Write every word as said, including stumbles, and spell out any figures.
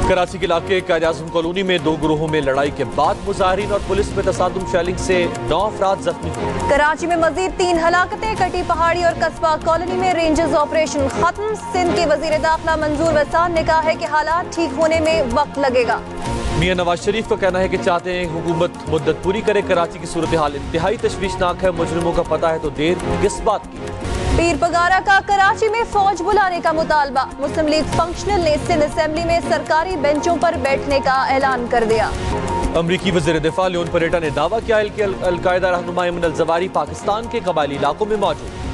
कराची के इलाके कायद-ए-आज़म कॉलोनी में दो ग्रोहों में लड़ाई के बाद मुजाहिरीन और पुलिस में तसादुम शेलिंग से नौ अफराद जख्मी हुए। कराची में मजीद तीन हलाकतें, कटी पहाड़ी और कस्बा कॉलोनी में रेंजर्स ऑपरेशन खत्म। सिंध के वजीर दाखिला मंजूर वसान ने कहा है कि हालात ठीक होने में वक्त लगेगा। मियां नवाज शरीफ का कहना है कि चाहते हैं हुकूमत मुद्दत पूरी करे। कराची की सूरत हाल इंतहाई तशवीशनाक है, मुजरिमों का पता है तो देर किस बात की। पीर पगारा का कराची में फौज बुलाने का मुतालबा। मुस्लिम लीग फंक्शनल ने सिंध असेंबली में सरकारी बेंचों पर बैठने का ऐलान कर दिया। अमरीकी वज़ीर दिफा लियोन परेटा ने दावा किया कि अल-कायदा रहनुमा अयमन अल-ज़वाहिरी पाकिस्तान के कबायली इलाकों में मौजूद।